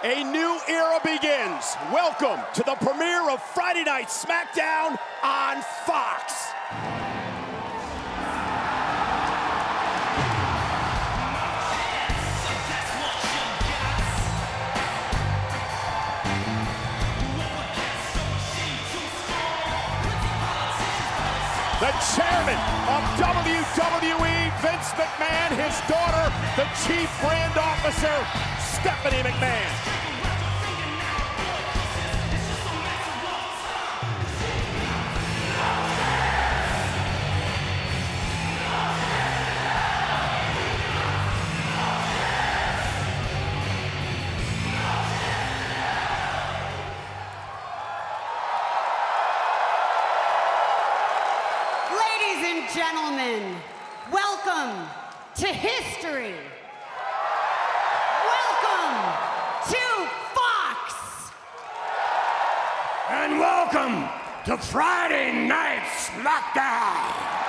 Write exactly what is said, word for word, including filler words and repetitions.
A new era begins. Welcome to the premiere of Friday Night SmackDown on Fox. The chairman of W W E, Vince McMahon, his daughter, the chief brand officer, Stephanie McMahon. Ladies and gentlemen, welcome to history. Welcome to Fox. And welcome to Friday Night SmackDown.